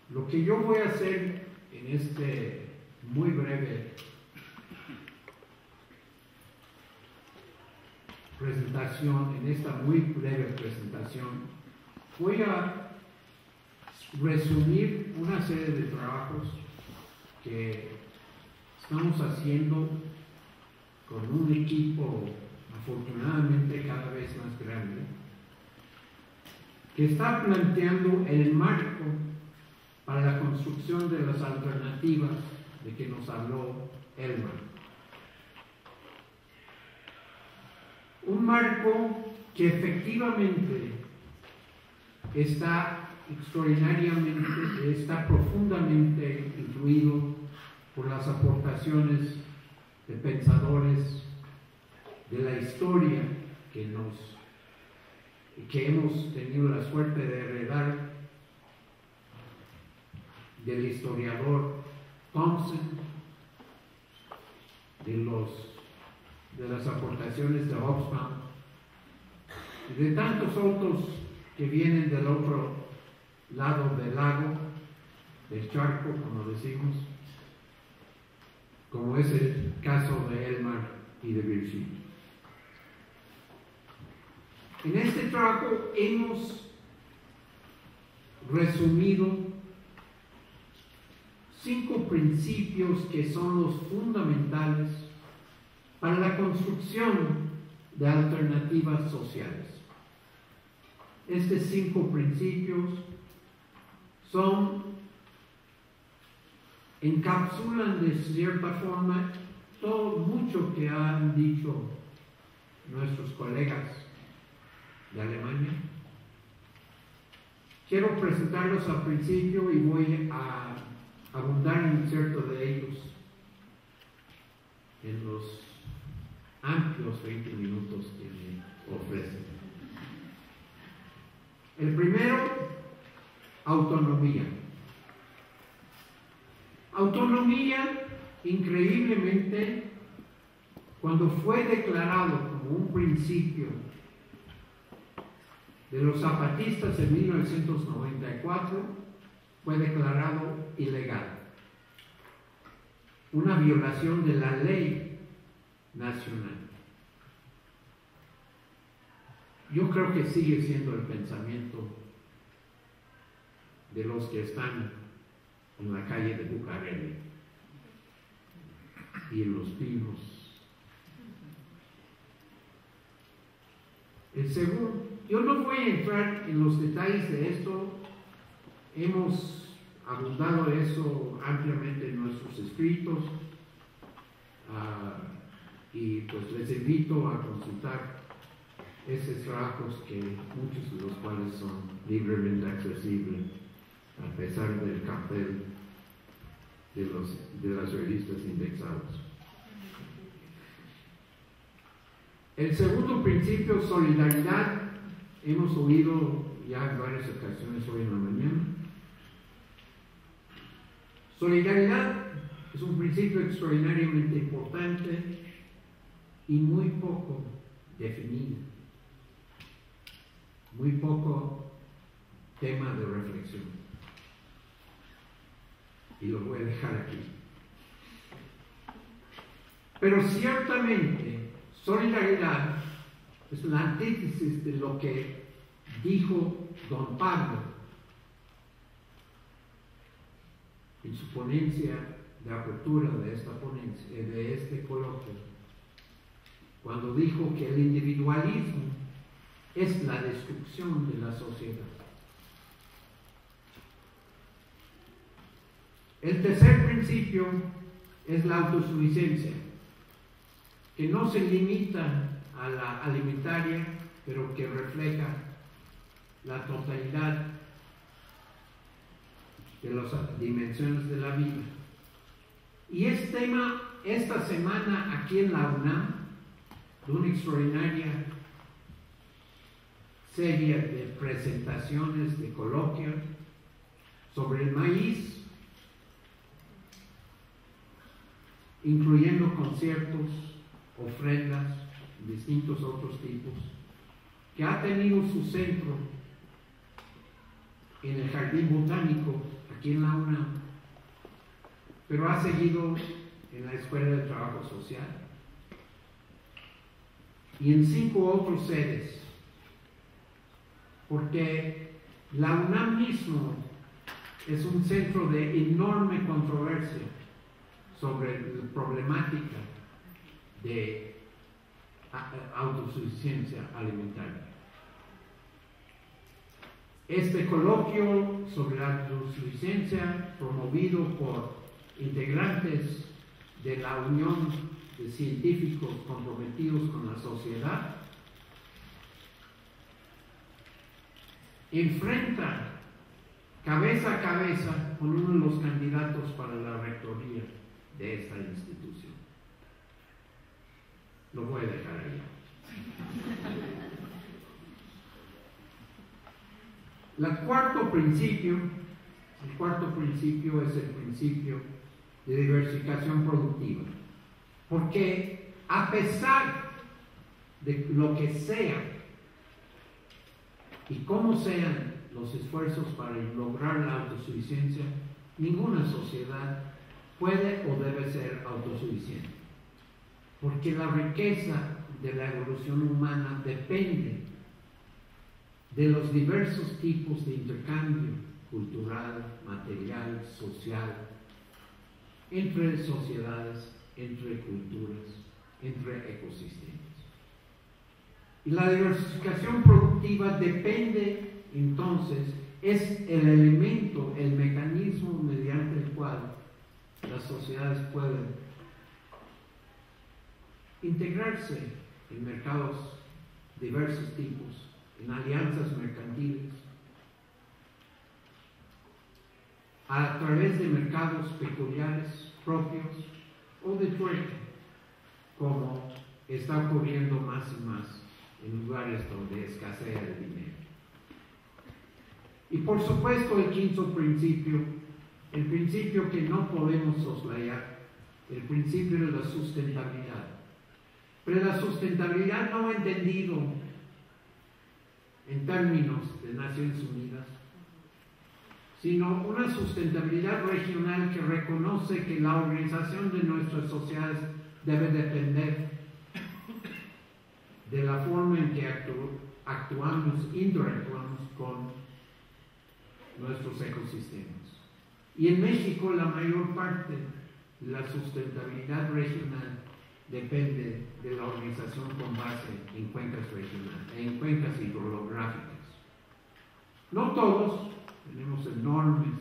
Lo que yo voy a hacer en este muy breve presentación, voy a resumir una serie de trabajos que estamos haciendo con un equipo afortunadamente cada vez más grande, que está planteando el marco para la construcción de las alternativas de que nos habló Elmar. Un marco que efectivamente está profundamente influido por las aportaciones de pensadores de la historia que hemos tenido la suerte de heredar del historiador Thompson, de las aportaciones de Hobsbawm y de tantos otros que vienen del otro lado del lago, del charco, como decimos, como es el caso de Elmar y de Virginia. En este trabajo hemos resumido 5 principios que son los fundamentales para la construcción de alternativas sociales. Estos 5 principios encapsulan de cierta forma todo mucho que han dicho nuestros colegas de Alemania. Quiero presentarlos al principio y voy a abundar en cierto de ellos en los amplios 20 minutos que me ofrecen. El primero, autonomía. Autonomía, increíblemente, cuando fue declarado como un principio de los zapatistas en 1994, fue declarado ilegal. Una violación de la ley nacional. Yo creo que sigue siendo el pensamiento de los que están en la calle de Bucareli y en Los Pinos. El segundo, yo no voy a entrar en los detalles de esto, hemos abundado eso ampliamente en nuestros escritos, y pues les invito a consultar esos trabajos, que muchos de los cuales son libremente accesibles a pesar del cartel de las revistas indexadas. El segundo principio, solidaridad, hemos oído ya en varias ocasiones hoy en la mañana. Solidaridad es un principio extraordinariamente importante y muy poco definido, muy poco tema de reflexión. Y lo voy a dejar aquí. Pero ciertamente, solidaridad es la antítesis de lo que dijo don Pablo en su ponencia de apertura de esta ponencia, de este coloquio, cuando dijo que el individualismo es la destrucción de la sociedad. El tercer principio es la autosuficiencia, que no se limita a la alimentaria, pero que refleja la totalidad de las dimensiones de la vida. Y es tema esta semana aquí en la UNAM de una extraordinaria serie de presentaciones, de coloquios sobre el maíz, incluyendo conciertos, ofrendas, distintos otros tipos, que ha tenido su centro en el Jardín Botánico aquí en la UNAM, pero ha seguido en la Escuela de Trabajo Social y en 5 otras sedes, porque la UNAM mismo es un centro de enorme controversia sobre la problemática de autosuficiencia alimentaria. Este coloquio sobre la autosuficiencia, promovido por integrantes de la Unión de Científicos Comprometidos con la Sociedad, enfrenta cabeza a cabeza con uno de los candidatos para la rectoría de esta institución. Lo voy a dejar ahí. El cuarto principio es el principio de diversificación productiva, porque a pesar de lo que sea y cómo sean los esfuerzos para lograr la autosuficiencia, ninguna sociedad puede o debe ser autosuficiente, porque la riqueza de la evolución humana depende de los diversos tipos de intercambio cultural, material, social, entre sociedades, entre culturas, entre ecosistemas. Y la diversificación productiva depende, entonces, es el elemento, el mecanismo mediante el cual las sociedades pueden integrarse en mercados diversos tipos, en alianzas mercantiles, a través de mercados peculiares propios o de trueque, como está ocurriendo más y más en lugares donde escasea el dinero. Y por supuesto el quinto principio, el principio que no podemos soslayar, el principio de la sustentabilidad. Pero la sustentabilidad no entendido en términos de Naciones Unidas, sino una sustentabilidad regional que reconoce que la organización de nuestras sociedades debe depender de la forma en que interactuamos con nuestros ecosistemas. Y en México la mayor parte de la sustentabilidad regional depende de la organización con base en cuencas regionales, en cuencas hidrográficas. No todos, tenemos enormes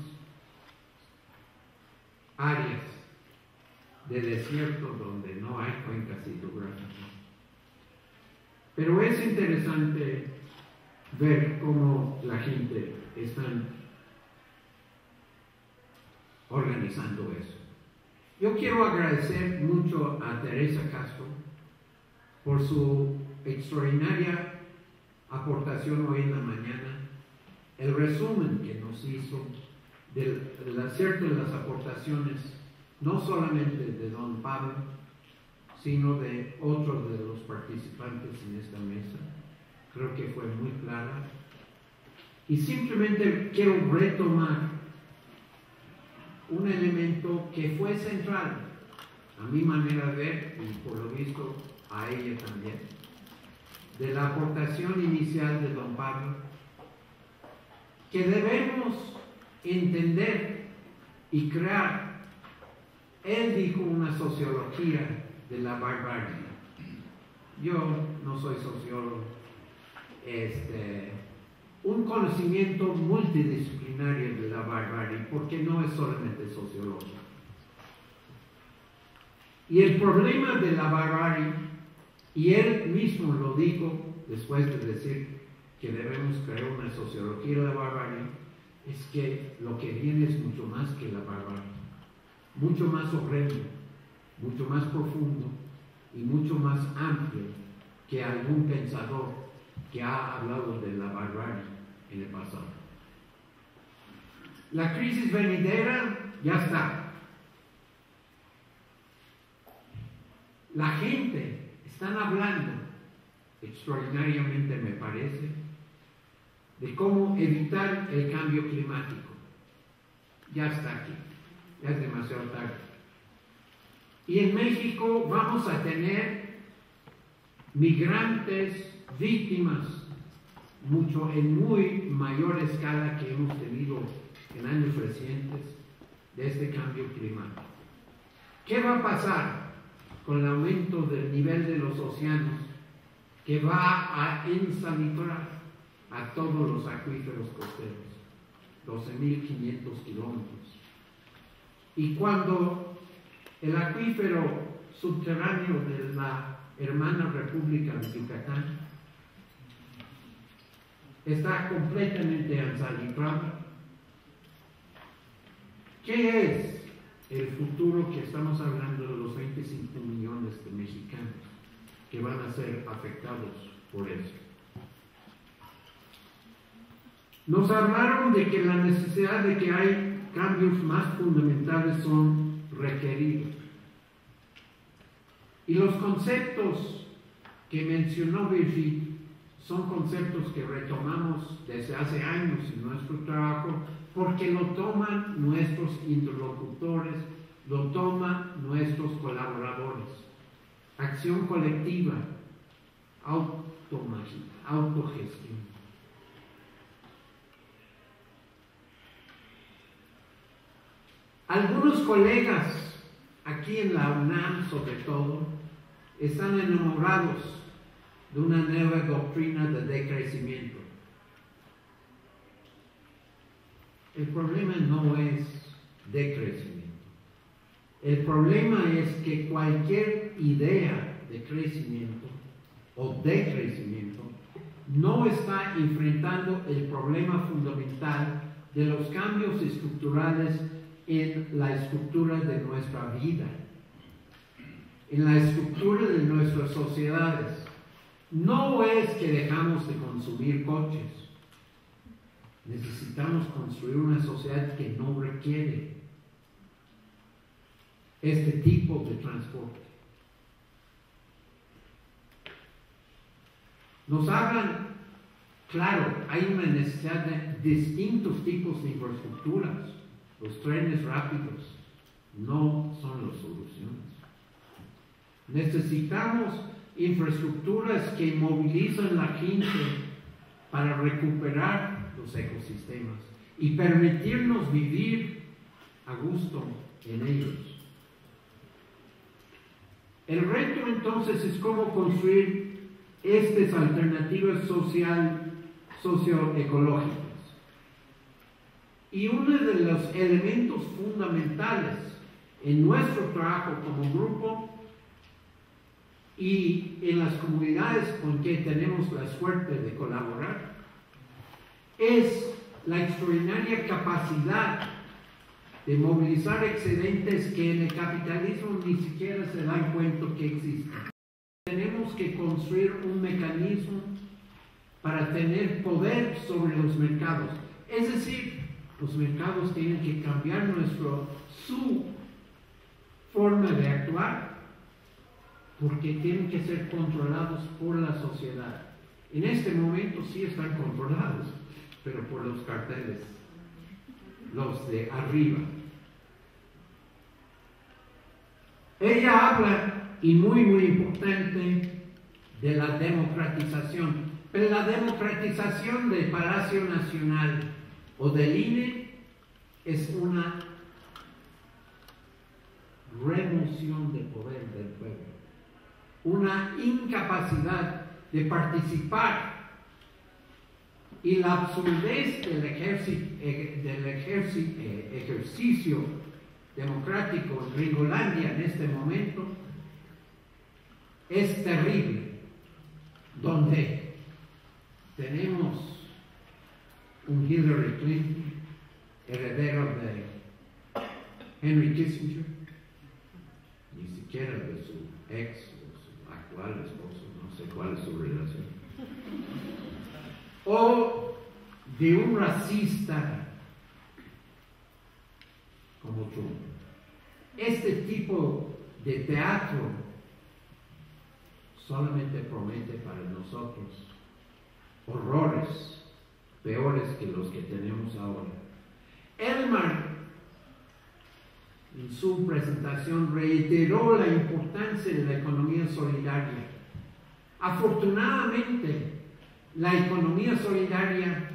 áreas de desierto donde no hay cuencas hidrográficas. Pero es interesante ver cómo la gente está organizando eso. Yo quiero agradecer mucho a Teresa Castro por su extraordinaria aportación hoy en la mañana, el resumen que nos hizo del acierto de las aportaciones, no solamente de don Pablo, sino de otros de los participantes en esta mesa. Creo que fue muy clara. Y simplemente quiero retomar un elemento que fue central, a mi manera de ver, y por lo visto a ella también, de la aportación inicial de don Pablo, que debemos entender y crear. Él dijo una sociología de la barbarie. Yo no soy sociólogo. Un conocimiento multidisciplinario de la barbarie, porque no es solamente sociológico. Y el problema de la barbarie, y él mismo lo dijo después de decir que debemos crear una sociología de la barbarie, es que lo que viene es mucho más que la barbarie, mucho más horrendo, mucho más profundo y mucho más amplio que algún pensador que ha hablado de la barbarie en el pasado. La crisis venidera ya está. La gente están hablando, extraordinariamente me parece, de cómo evitar el cambio climático. ya está aquí, ya es demasiado tarde. Y en México vamos a tener migrantes, víctimas, en muy mayor escala que hemos tenido en años recientes de este cambio climático. ¿Qué va a pasar con el aumento del nivel de los océanos que va a ensalinizar a todos los acuíferos costeros? 12.500 kilómetros. Y cuando el acuífero subterráneo de la hermana República de Yucatán está completamente ensalinizado, ¿qué es el futuro que estamos hablando de los 25 millones de mexicanos que van a ser afectados por eso? Nos hablaron de que la necesidad de que hay cambios más fundamentales son requeridos. Y los conceptos que mencionó Virgil son conceptos que retomamos desde hace años en nuestro trabajo, porque lo toman nuestros interlocutores, lo toman nuestros colaboradores. Acción colectiva, autogestión. Algunos colegas, aquí en la UNAM sobre todo, están enamorados de una nueva doctrina de decrecimiento. El problema no es decrecimiento. El problema es que cualquier idea de crecimiento o decrecimiento no está enfrentando el problema fundamental de los cambios estructurales en la estructura de nuestra vida, en la estructura de nuestras sociedades. No es que dejamos de consumir coches. Necesitamos construir una sociedad que no requiere este tipo de transporte. Nos hablan, claro, hay una necesidad de distintos tipos de infraestructuras. Los trenes rápidos no son las soluciones. Necesitamos infraestructuras que movilizan la gente para recuperar los ecosistemas y permitirnos vivir a gusto en ellos. El reto entonces es cómo construir estas alternativas socioecológicas. Y uno de los elementos fundamentales en nuestro trabajo como grupo y en las comunidades con que tenemos la suerte de colaborar es la extraordinaria capacidad de movilizar excedentes que en el capitalismo ni siquiera se dan cuenta que existen. Tenemos que construir un mecanismo para tener poder sobre los mercados. Es decir, los mercados tienen que cambiar su forma de actuar, porque tienen que ser controlados por la sociedad. En este momento sí están controlados, pero por los carteles, los de arriba. Ella habla, y muy importante, de la democratización. Pero la democratización del Palacio Nacional o del INE es una remoción de poder del pueblo, una incapacidad de participar, y la absurdez del ejercicio democrático en Gringolandia en este momento es terrible, donde tenemos un Hillary Clinton, heredero de Henry Kissinger, ni siquiera de su ex o su actual esposo, no sé cuál es su relación, o de un racista como Trump. Este tipo de teatro solamente promete para nosotros horrores peores que los que tenemos ahora. Elmar en su presentación reiteró la importancia de la economía solidaria. Afortunadamente, la economía solidaria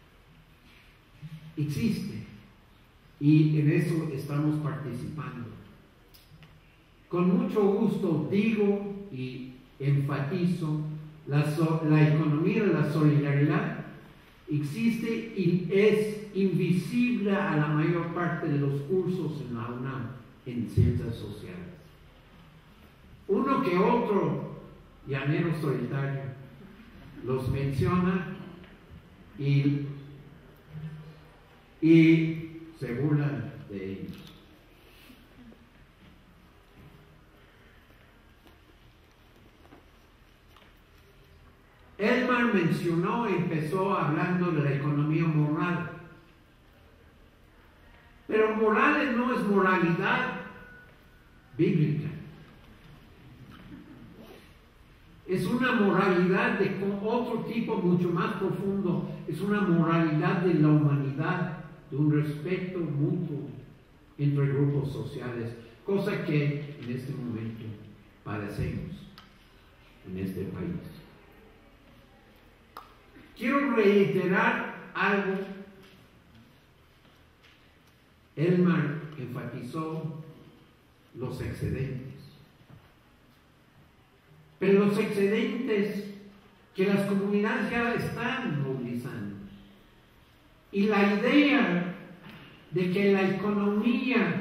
existe y en eso estamos participando. Con mucho gusto digo y enfatizo, la economía de la solidaridad existe y es invisible a la mayor parte de los cursos en la UNAM en ciencias sociales. Uno que otro llanero solitario los menciona y se burlan de ellos. Elmar empezó hablando de la economía moral. Pero moral no es moralidad bíblica. Es una moralidad de otro tipo mucho más profundo. Es una moralidad de la humanidad, de un respeto mutuo entre grupos sociales, cosa que en este momento padecemos en este país. Quiero reiterar algo. Elmar enfatizó los excedentes. Pero los excedentes que las comunidades ya están movilizando. Y la idea de que la economía,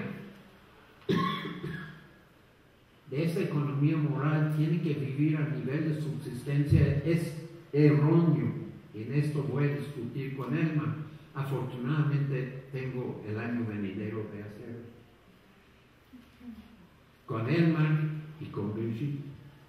de esa economía moral, tiene que vivir a nivel de subsistencia es erróneo. En esto voy a discutir con Elmar. Afortunadamente tengo el año venidero de hacerlo. Con Elmar y con Brigitte.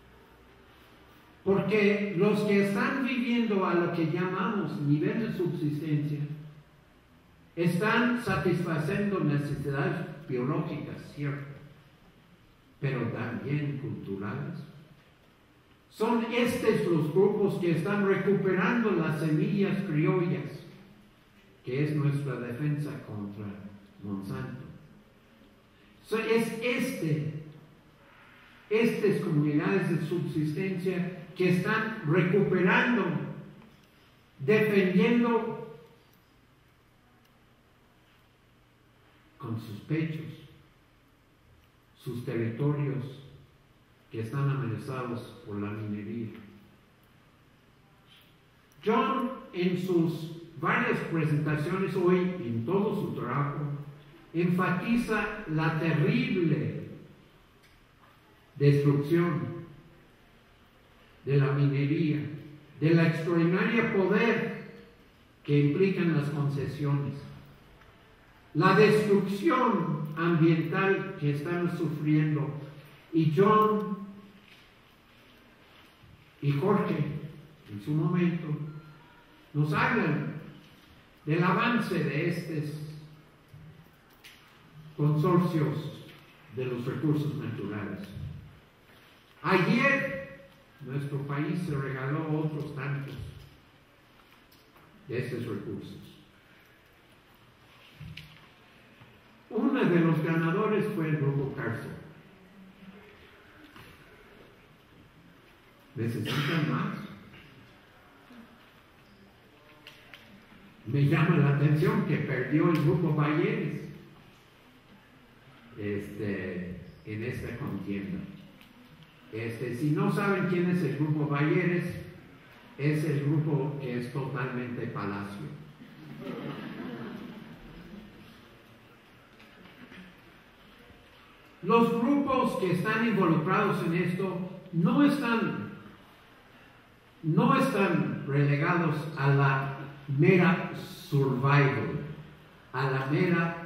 Porque los que están viviendo a lo que llamamos nivel de subsistencia están satisfaciendo necesidades biológicas, cierto, pero también culturales. Son estos los grupos que están recuperando las semillas criollas, que es nuestra defensa contra Monsanto. Estas comunidades de subsistencia que están recuperando, defendiendo con sus pechos sus territorios que están amenazados por la minería. John, en sus varias presentaciones hoy, en todo su trabajo, enfatiza la terrible destrucción de la minería, de la extraordinaria poder que implican las concesiones, la destrucción ambiental que están sufriendo. Y John y Jorge, en su momento, nos hablan del avance de estos consorcios de los recursos naturales. Ayer, nuestro país se regaló otros tantos de estos recursos. Uno de los ganadores fue el Grupo Carso. ¿Necesitan más? Me llama la atención que perdió el Grupo Balleres en esta contienda. Si no saben quién es el Grupo Balleres, es el grupo que es totalmente Palacio. Los grupos que están involucrados en esto no están relegados a la mera survival, a la mera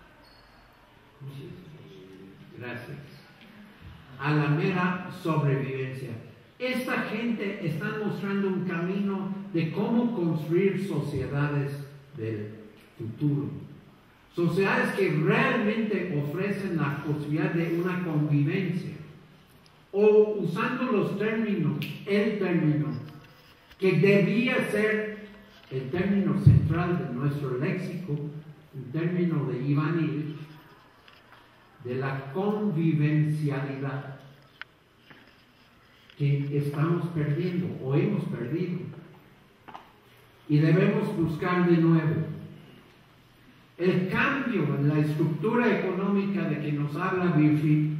sobrevivencia. Esta gente está mostrando un camino de cómo construir sociedades del futuro. Sociedades que realmente ofrecen la posibilidad de una convivencia. O usando el término que debía ser el término central de nuestro léxico, el término de Iván Illich, de la convivencialidad que estamos perdiendo o hemos perdido. Y debemos buscar de nuevo el cambio en la estructura económica de que nos habla Virgil,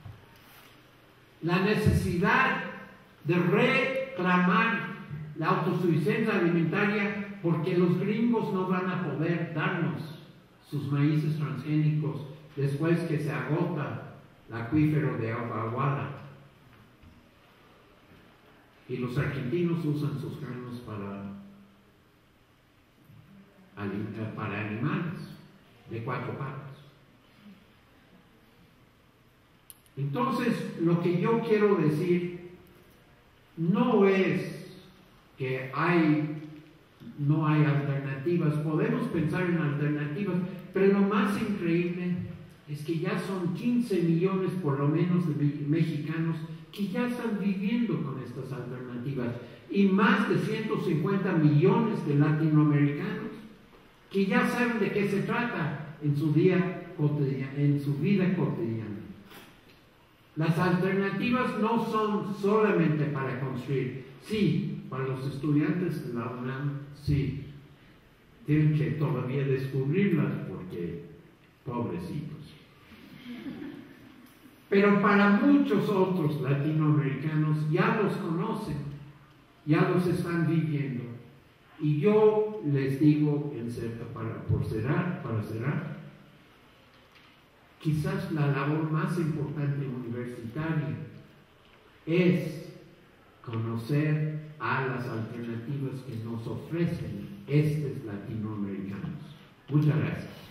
la necesidad de reclamar la autosuficiencia alimentaria, porque los gringos no van a poder darnos sus maíces transgénicos después que se agota el acuífero de Aguada. Y los argentinos usan sus granos para animales de 4 patas. Entonces, lo que yo quiero decir no es que no hay alternativas. Podemos pensar en alternativas, pero lo más increíble es que ya son 15 millones por lo menos de mexicanos que ya están viviendo con estas alternativas, y más de 150 millones de latinoamericanos que ya saben de qué se trata en su vida cotidiana. Las alternativas no son solamente para construir. Sí, para los estudiantes de la UNAM, sí, tienen que todavía descubrirlas porque, pobrecitos. Pero para muchos otros latinoamericanos ya los conocen, ya los están viviendo. Y yo les digo, para cerrar, quizás la labor más importante universitaria es conocer a las alternativas que nos ofrecen estos latinoamericanos. Muchas gracias.